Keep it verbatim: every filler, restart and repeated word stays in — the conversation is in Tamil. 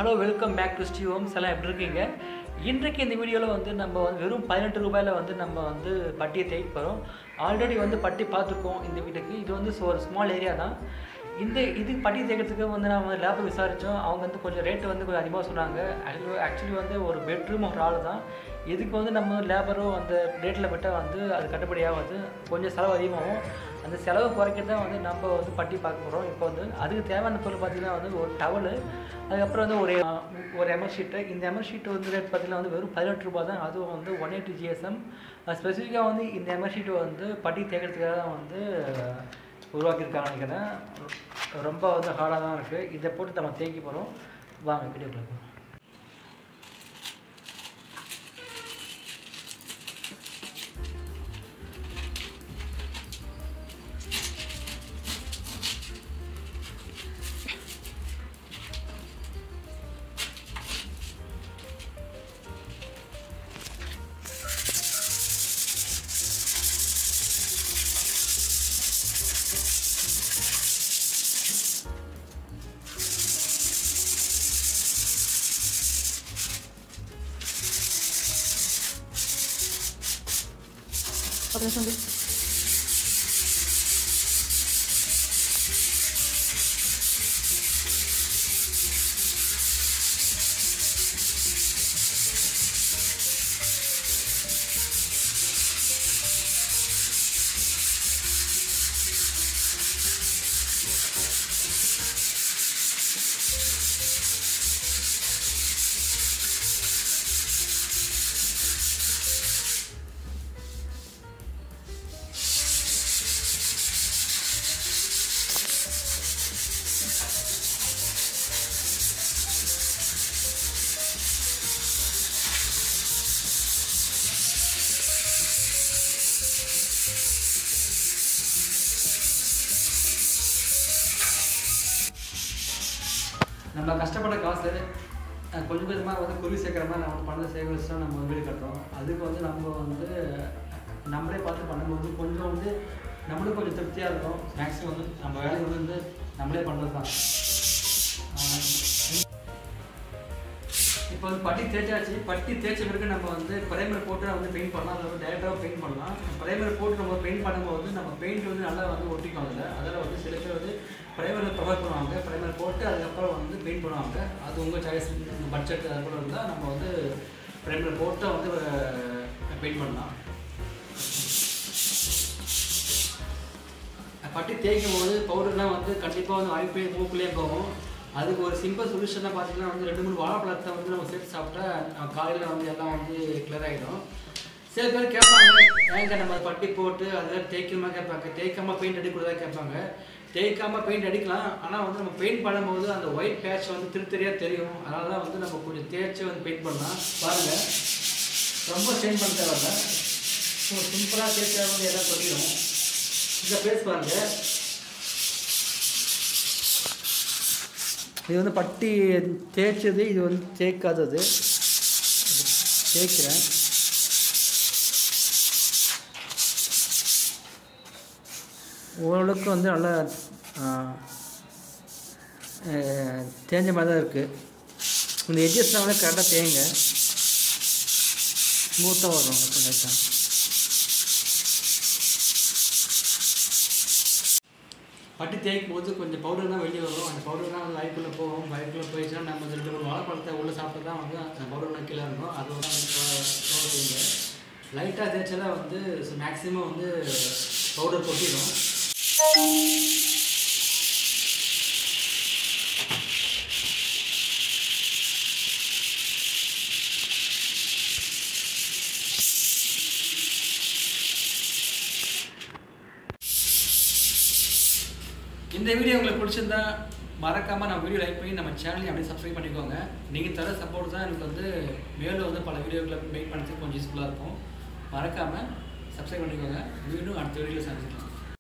Hello welcome back to Steve Homes. எல்லாம் எப்படி இருக்கீங்க? இன்றைக்கு இந்த வீடியோவில் வந்து நம்ம வந்து வெறும் பதினெட்டு ரூபாயில் வந்து நம்ம வந்து பட்டியை தேய்க்க போகிறோம். ஆல்ரெடி வந்து பட்டி பார்த்துருக்கோம் இந்த வீட்டுக்கு. இது வந்து ஒரு ஸ்மால் ஏரியா தான். இந்த இது பட்டி தேய்க்கிறதுக்கு வந்து நான் வந்து லேபை விசாரித்தோம். அவங்க வந்து கொஞ்சம் ரேட்டு வந்து கொஞ்சம் அதிகமாக சொன்னாங்க. ஆக்சுவலி ஆக்சுவலி வந்து ஒரு பெட்ரூம் ஒரு ஆள் தான். இதுக்கு வந்து நம்ம லேபரும் அந்த ரேட்டில் விட்டால் வந்து அது கட்டுப்படியாகாது, கொஞ்சம் செலவு அதிகமாகும். அந்த செலவு குறைக்க தான் வந்து நம்ம வந்து பட்டி பார்க்க போகிறோம். இப்போ வந்து அதுக்கு தேவையான பொருள் பார்த்திங்கன்னா வந்து ஒரு டவலு, அதுக்கப்புறம் வந்து ஒரு ஒரு எம்எல் ஷீட்டு. இந்த எம்எல் ஷீட்டு வந்து ரேட் பார்த்திங்கன்னா வந்து வெறும் பதினெட்டு ரூபா தான். அதுவும் வந்து ஒன் எயிட்டி ஜிஎஸ்எம். ஸ்பெசிஃபிக்காக வந்து இந்த எம்எல் ஷீட்டு வந்து பட்டி தேய்க்கிறதுக்காக தான் வந்து உருவாக்கியிருக்காங்க நினைக்கிறேன். ரொம்ப வந்து ஹார்டாக தான் இருக்குது. இதை போட்டு நம்ம தேய்க்க போகிறோம். வாங்க வீடியோக்குள்ள போகிறோம். Otra vez, ¿dónde? நம்ம கஷ்டப்பட்ட காசு கொஞ்சம் கொஞ்சமாக வந்து குருவி சேர்க்குற மாதிரி நம்ம பணத்தை சேகரிச்சு நம்ம வீடு கட்டுறோம். அதுக்கு வந்து நம்ம வந்து நம்மளே பார்த்து பண்ணும்போது கொஞ்சம் வந்து நம்மளும் கொஞ்சம் திருப்தியாக இருக்கும். மேக்ஸிமம் வந்து நம்ம வேலையை வந்து நம்மளே பண்ணுறது தான். இப்போ வந்து பட்டி தேய்ச்சாச்சு. பட்டி தேய்ச்ச பிறகு நம்ம வந்து பிரைமர் போட்டு வந்து பெயிண்ட் பண்ணலாம். அதில் வந்து டேரெக்டாக பெயிண்ட் பண்ணலாம். பிரைமர் போட்டு நம்ம பெயிண்ட் பண்ணும்போது நம்ம பெயிண்ட் வந்து நல்லா வந்து ஒட்டிக்கும். அதில் அதில் வந்து சில பேர் வந்து பிரைமரில் ப்ரொவைட் பண்ணுவாங்க. பிரைமர் போட்டு அதுக்கப்புறம் வந்து பெயிண்ட் பண்ணுவாங்க. அது உங்கள் சாய்ஸ், பட்ஜெட் அது கூட இருந்தால் நம்ம வந்து பிரைமர் போட்டு வந்து பெயிண்ட் பண்ணலாம். பட்டி தேய்க்கும் போது பவுடர்லாம் வந்து கண்டிப்பாக வந்து வாய்ப்பே மூக்குலேயே போகும். அதுக்கு ஒரு சிம்பிள் சொல்யூஷனாக பார்த்தீங்கன்னா வந்து ரெண்டு மூணு வாழைப்பழத்தை வந்து நம்ம சேர்த்து சாப்பிட்டா காலையில் வந்து எல்லாம் வந்து கிளியர் ஆகிடும். சில பேர் கேட்பாங்க, ஏங்க நம்ம பட்டி போட்டு அதில் தேய்க்கணுமா கேட்பாங்க. தேய்க்காமல் பெயிண்ட் அடிக்கூடாதா கேட்பாங்க. தேய்க்காமல் பெயிண்ட் அடிக்கலாம். ஆனால் வந்து நம்ம பெயிண்ட் பண்ணும்போது அந்த ஒயிட் பேட்ச் வந்து திரு தெரியாக தெரியும். அதனால தான் வந்து நம்ம கொஞ்சம் தேய்ச்சி வந்து பெயிண்ட் பண்ணலாம். பாருங்கள், ரொம்ப சேஞ்ச் பண்ண தேவையில்ல. ஸோ சிம்பிளாக தேய்ச்சா வந்து எல்லாம் கொட்டிடும். இந்த பேஸ் பாருங்கள், இது வந்து பட்டி தேய்ச்சது, இது வந்து தேய்க்காதது. தேய்க்கிறேன். ஓரளவுக்கு வந்து நல்லா தேஞ்ச மாதிரி தான் இருக்குது. இந்த எட்ஜஸ்லாம் வந்து கரெக்டாக தேங்க, ஸ்மூத்தாக வரும். கொஞ்சம் பட்டி தேய்க்கும் போது கொஞ்சம் பவுடர் தான் வெளியே வரும். அந்த பவுடர் தான் வந்து வயிற்றுக்குள்ளே போகும். வயிற்றுக்குள்ளே போயிடுச்சுன்னா நம்ம ரெண்டு மூணு வாழைப்பழத்தை உள்ளே சாப்பிட்டு தான் வந்து அந்த பவுடர்லாம் கீழே இருக்கும். அதோட செய்யுங்க. லைட்டாக தேய்ச்சா வந்து மேக்ஸிமம் வந்து பவுடர் கொட்டிடும். இந்த வீடியோ உங்களுக்கு பிடிச்சிருந்தா மறக்காமல் நம்ம வீடியோ லைக் பண்ணி நம்ம சேனலையும் அப்படியே சப்ஸ்கிரைப் பண்ணிக்கோங்க. நீங்கள் தர சப்போர்ட் தான் எனக்கு வந்து மேலும் வந்து பல வீடியோக்களை மேக் பண்ணுறதுக்கு கொஞ்சம் யூஸ்ஃபுல்லாக இருக்கும். மறக்காமல் சப்ஸ்கிரைப் பண்ணிக்கோங்க. வீடியோ அடுத்த வீடியோவில் சந்திக்கலாம்.